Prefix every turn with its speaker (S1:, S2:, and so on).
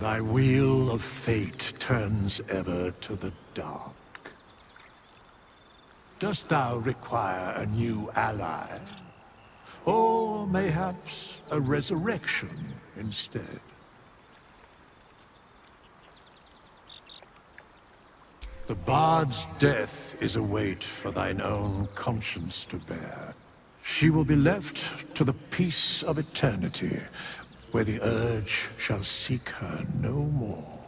S1: Thy wheel of fate turns ever to the dark. Dost thou require a new ally? Or mayhaps a resurrection instead? The bard's death is a weight for thine own conscience to bear. She will be left to the peace of eternity, where the urge shall seek her no more.